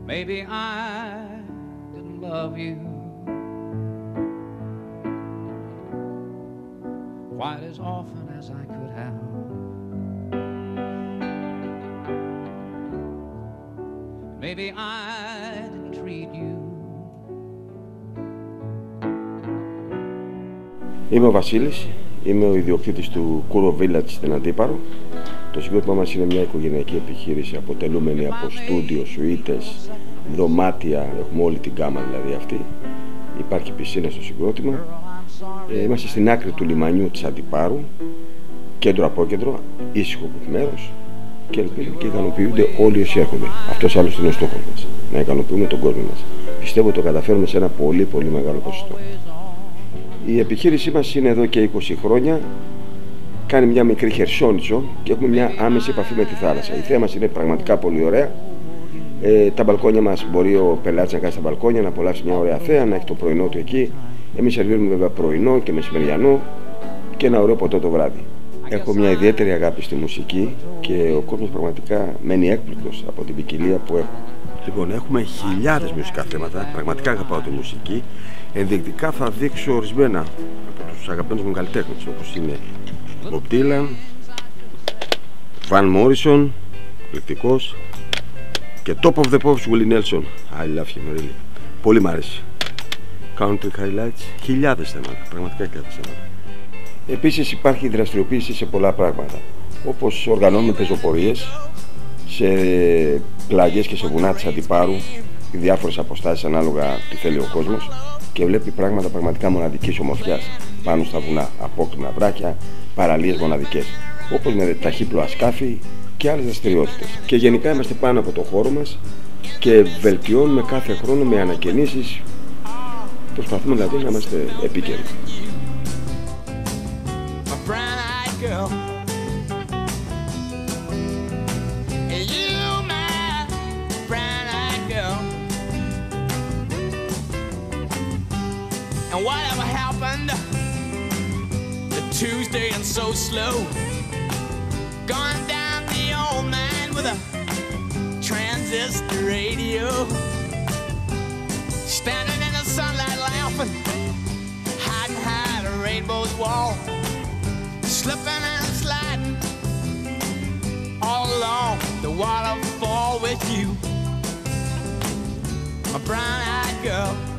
Maybe I didn't love you quite as often as I could have. Maybe I didn't treat you. Είμαι ο Βασίλης, είμαι ο ιδιοκτήτης του Κούρο Village στην Αντίπαρο. Το συγκρότημά μας είναι μια οικογενειακή επιχείρηση αποτελούμενη από στούντιο, σουίτες, δωμάτια, έχουμε όλη την γκάμα δηλαδή αυτή. Υπάρχει πισίνα στο συγκρότημα. Είμαστε στην άκρη του λιμανιού της Αντιπάρου, κέντρο-απόκεντρο, ήσυχο μέρος και ελπίζουμε και ικανοποιούνται όλοι όσοι έρχονται. Αυτός άλλωστε είναι ο στόχος μας, να ικανοποιούμε τον κόσμο μας. Πιστεύω το καταφέρουμε σε ένα πολύ μεγάλο ποσοστό. Η επιχείρησή μας είναι εδώ και 20 χρόνια. Κάνει μια μικρή χερσόνησο και έχουμε μια άμεση επαφή με τη θάλασσα. Η θέα μας είναι πραγματικά πολύ ωραία. Τα μπαλκόνια μας μπορεί ο πελάτης να κάνει στα μπαλκόνια, να απολαύσει μια ωραία θέα, να έχει το πρωινό του εκεί. Εμείς σερβίρουμε βέβαια πρωινό και μεσημεριανό και ένα ωραίο ποτό το βράδυ. Έχω μια ιδιαίτερη αγάπη στη μουσική και ο κόσμος πραγματικά μένει έκπληκτος από την ποικιλία που έχω. Λοιπόν, έχουμε χιλιάδες μουσικά θέματα, πραγματικά αγαπάω τη μουσική. Ενδεικτικά θα δείξω ορισμένα από τους αγαπημένους μου καλλιτέχνες, όπως είναι Bob Dylan, Van Morrison, εκπληκτικός, και Top of the Pops, Willie Nelson. I love him really. Πολύ μ' αρέσει. Country highlights, χιλιάδες θέματα, πραγματικά χιλιάδες θέματα. Επίσης υπάρχει δραστηριοποίηση σε πολλά πράγματα, όπως οργανώνουμε πεζοπορίες σε πλαγιές και σε βουνά της Αντιπάρου, διάφορες αποστάσεις ανάλογα τι θέλει ο κόσμος, και βλέπει πράγματα πραγματικά μοναδικής ομορφιάς πάνω στα βουνά, απόκρινα βράχια, παραλίες μοναδικές, όπως με ταχύπλοα σκάφη και άλλες δραστηριότητες. Και γενικά είμαστε πάνω από το χώρο μας και βελτιώνουμε κάθε χρόνο με ανακαινήσεις. Προσπαθούμε δηλαδή να είμαστε επίκαιροι. And whatever happened to Tuesday and so slow, gone down the old man with a transistor radio, standing in the sunlight laughing, hiding behind a rainbow's wall, slipping and sliding all along the waterfall with you, a brown-eyed girl.